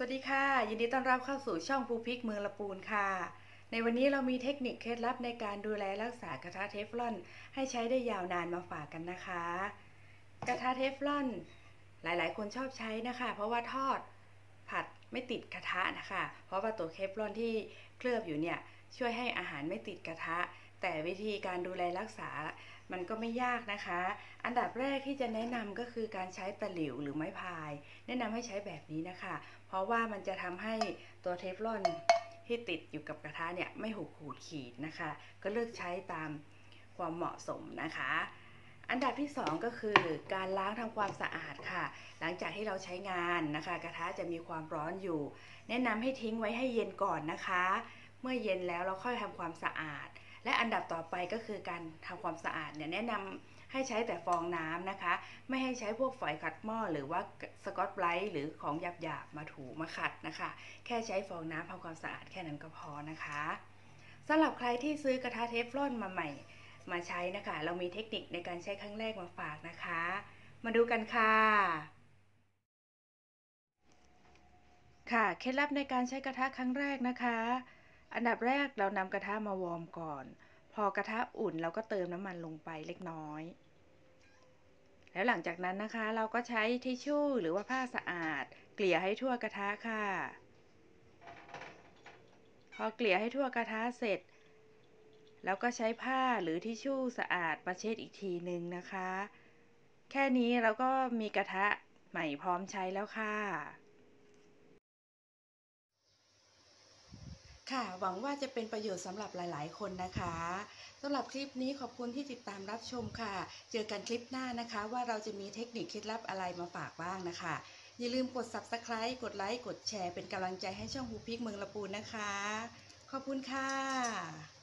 วัสดีค่ะยินดีต้อนรับเข้าสู่ช่องภูพิกเมืองละปูนค่ะในวันนี้เรามีเทคนิคเคล็ดลับในการดูแลรักษากระทะเทฟลอนให้ใช้ได้ยาวนานมาฝากกันนะคะกระทะเทฟลอนหลายๆคนชอบใช้นะคะเพราะว่าทอดผัดไม่ติดกระทะนะคะเพราะว่าตัวเทฟลอนที่เคลือบอยู่เนี่ยช่วยให้อาหารไม่ติดกระทะแต่วิธีการดูแลรักษามันก็ไม่ยากนะคะอันดับแรกที่จะแนะนำก็คือการใช้ตะหลิวหรือไม้พายแนะนำให้ใช้แบบนี้นะคะเพราะว่ามันจะทำให้ตัวเทฟลอนที่ติดอยู่กับกระทะเนี่ยไม่หุบขูดขีดนะคะก็เลือกใช้ตามความเหมาะสมนะคะอันดับที่2ก็คือการล้างทำความสะอาดค่ะหลังจากที่เราใช้งานนะคะกระทะจะมีความร้อนอยู่แนะนำให้ทิ้งไว้ให้เย็นก่อนนะคะเมื่อเย็นแล้วเราค่อยทำความสะอาดและอันดับต่อไปก็คือการทำความสะอาดเนี่ยแนะนำให้ใช้แต่ฟองน้ำนะคะไม่ให้ใช้พวกฝอยขัดหม้อหรือว่าสกอตไบรท์หรือของหยาบๆมาถูมาขัดนะคะแค่ใช้ฟองน้ำทำความสะอาดแค่นั้นก็พอนะคะสำหรับใครที่ซื้อกระทะเทฟลอนมาใหม่มาใช้นะคะเรามีเทคนิคในการใช้ครั้งแรกมาฝากนะคะมาดูกันค่ะค่ะเคล็ดลับในการใช้กระทะครั้งแรกนะคะอันดับแรกเรานำกระทะมาวอร์มก่อนพอกระทะอุ่นเราก็เติมน้ำมันลงไปเล็กน้อยแล้วหลังจากนั้นนะคะเราก็ใช้ทิชชู่หรือว่าผ้าสะอาดเกลี่ยให้ทั่วกระทะค่ะพอเกลี่ยให้ทั่วกระทะเสร็จแล้วก็ใช้ผ้าหรือทิชชู่สะอาดมาเช็ดอีกทีนึงนะคะแค่นี้เราก็มีกระทะใหม่พร้อมใช้แล้วค่ะค่ะหวังว่าจะเป็นประโยชน์สำหรับหลายๆคนนะคะสำหรับคลิปนี้ขอบคุณที่ติดตามรับชมค่ะเจอกันคลิปหน้านะคะว่าเราจะมีเทคนิคเคล็ดลับอะไรมาฝากบ้างนะคะอย่าลืมกด Subscribe กดไลค์กดแชร์เป็นกำลังใจให้ช่องภูพิกเมืองละปูนนะคะขอบคุณค่ะ